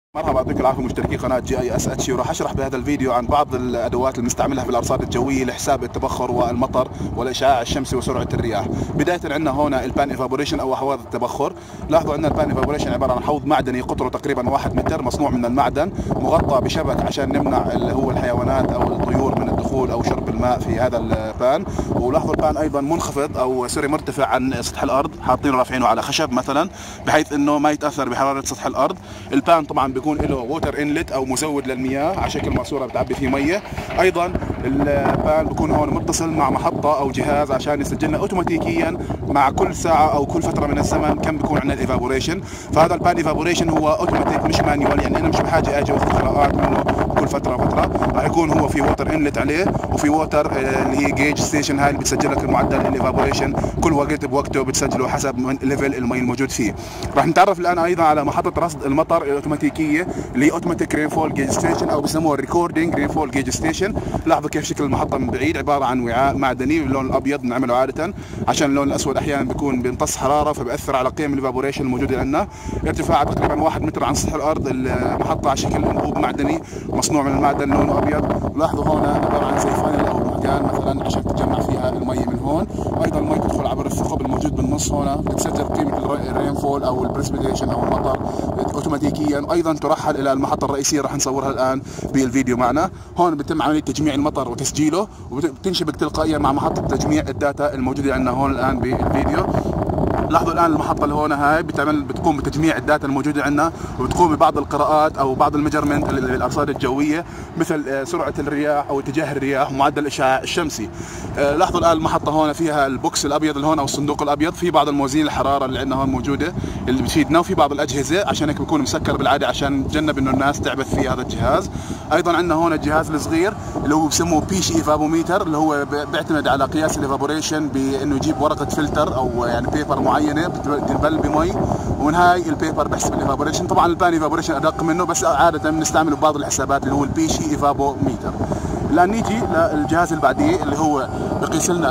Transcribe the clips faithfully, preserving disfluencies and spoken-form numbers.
مرحبا، يعطيكم العافيه مشتركي قناه جي اي اس اتش. وراح اشرح بهذا الفيديو عن بعض الادوات المستعملها في الارصاد الجويه لحساب التبخر والمطر والاشعاع الشمسي وسرعه الرياح. بدايه عندنا هنا البان ايفابوريشن او حواض التبخر. لاحظوا عندنا البان ايفابوريشن عباره عن حوض معدني قطره تقريبا واحد متر، مصنوع من المعدن، مغطى بشبك عشان نمنع اللي هو الحيوانات او الطيور من الدخول او شرب الماء في هذا البان. ولاحظوا البان ايضا منخفض او سوري مرتفع عن سطح الارض، حاطين رافعينه على خشب مثلا بحيث انه ما يتاثر بحراره سطح الارض. البان طبعا بيكون له ووتر انلت او مزود للمياه على شكل ماسوره بتعبي فيه ميه. ايضا البان بيكون هون متصل مع محطه او جهاز عشان يسجل لنا اوتوماتيكيا مع كل ساعه او كل فتره من الزمن كم بيكون عندنا الايفابوريشن. فهذا البان ايفابوريشن هو اوتوماتيك مش مانيوال، يعني انا مش بحاجه اجي واخذ قراءات منه كل فتره وفتره. راح يكون هو في ووتر انلت عليه وفي ووتر اللي هي جيج ستيشن، هاي اللي بتسجل لك المعدل الايفابوريشن كل وقت بوقته، بتسجله حسب ليفل المي الموجود فيه. راح نتعرف الان ايضا على محطه رصد المطر الاوتوماتيكيه اللي هي اوتوماتيك رينفول جيج ستيشن او بسموها الريكوردينج رينفول جيج ستيشن. لاحظوا كيف شكل المحطه من بعيد، عباره عن وعاء معدني باللون الابيض بنعمله عاده عشان اللون الاسود احيانا بيكون بيمتص حراره فبأثر على قيم الايفابوريشن الموجوده عندنا. ارتفاعها تقريبا واحد متر عن سطح الارض. المحطه على شكل انبوب معدني مصنوع من المعدن لونه ابيض. لاحظوا هون عباره عن زي فانل او مكان مثلا عشان تتجمع فيها المي من هون. ايضا المي تدخل عبر الثقب الموجود بالنص هون، بتسجل قيمه الرينفول او البريسبيتيشن او المطر اوتوماتيكيا. ايضا ترحل الى المحطه الرئيسيه راح نصورها الان بالفيديو معنا. هون بتم عمليه تجميع المطر وتسجيله وبتنشبك تلقائيا مع محطه تجميع الداتا الموجوده عندنا هون الان بالفيديو. لاحظوا الان المحطه اللي هون هاي بتعمل بتقوم بتجميع الداتا الموجوده عندنا وبتقوم ببعض القراءات او بعض الميجرمنت للارصاد الجويه مثل سرعه الرياح او اتجاه الرياح ومعدل الاشعاع الشمسي. لاحظوا الان المحطه هون فيها البوكس الابيض اللي هون او الصندوق الابيض، في بعض الموازين الحراره اللي عندنا هون موجوده اللي بتفيدنا، وفي بعض الاجهزه عشان هيك بيكون مسكر بالعاده عشان نتجنب انه الناس تعبث في هذا الجهاز. ايضا عندنا هون الجهاز الصغير اللي هو بسموه بيشي ايفابوميتر، اللي هو بيعتمد على قياس الايفابوريشن بانه يجيب ورقه فلتر او يعني بيبر معينه بتنبل بمي، ومن هاي البيبر بحسب الايفابوريشن. طبعا البان ايفابوريشن ادق منه بس عاده بنستعمله ببعض الحسابات اللي هو البيشي ايفابوميتر. الان نيجي للجهاز اللي بعديه اللي هو بقيس لنا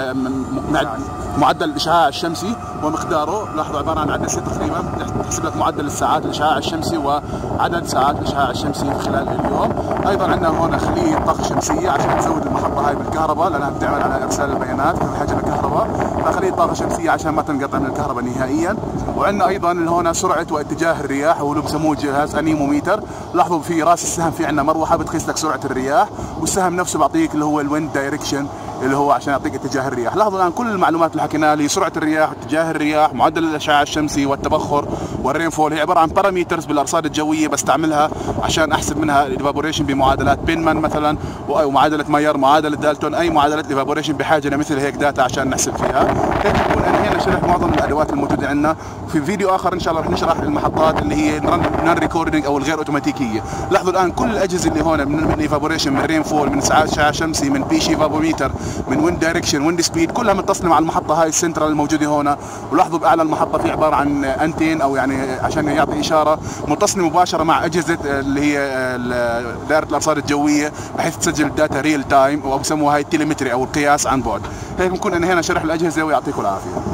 معدل الاشعاع الشمسي ومقداره. لاحظوا عباره عن عدد ست تقريبا، بتحسب لك معدل الساعات الاشعاع الشمسي وعدد ساعات الاشعاع الشمسي خلال اليوم. ايضا عندنا هون خليه طاقه شمسيه عشان تزود المحطه هاي بالكهرباء لانها بتعمل على ارسال البيانات بحاجه لكهرباء، فخليه طاقه شمسيه عشان ما تنقطع من الكهرباء نهائيا. وعندنا ايضا اللي هون سرعه واتجاه الرياح واللي بسموه جهاز انيموميتر. لاحظوا في راس السهم في عندنا مروحه بتقيس لك سرعه الرياح، والسهم نفسه بعطيك اللي هو الويند دايركشن اللي هو عشان يعطيك اتجاه الرياح. لاحظوا الان كل المعلومات اللي حكيناها اللي سرعه الرياح واتجاه الرياح معدل الاشعاع الشمسي والتبخر والرينفول هي عباره عن باراميترز بالارصاد الجويه بستعملها عشان احسب منها الايفابوريشن بمعادلات بينمان مثلا ومعادله ماير، معادله دالتون، اي معادله ايفابوريشن بحاجه لمثل هيك داتا عشان نحسب فيها. هيك بكون انهينا شرح معظم الادوات الموجوده عندنا. في فيديو اخر ان شاء الله رح نشرح المحطات اللي هي نون ريكوردينج او الغير اوتوماتيكيه. لاحظوا الان كل الاجهزه اللي هون من ايفابوريشن، من رينفول، من ساعات اشعاع شمسي، من بيشي ايفابوميتر، من ويند دايركشن، ويند سبيد، كلها متصله مع المحطه هاي السنترال الموجوده هون. ولاحظوا باعلى المحطه في عباره عن انتين او يعني عشان يعطي اشاره متصله مباشره مع اجهزه اللي هي دائره الارصاد الجويه بحيث تسجل الداتا ريل تايم او بسموها هاي التليمتري او القياس عن بعد. هيك بنكون انهينا شرح الاجهزه ويعطيكم العافيه.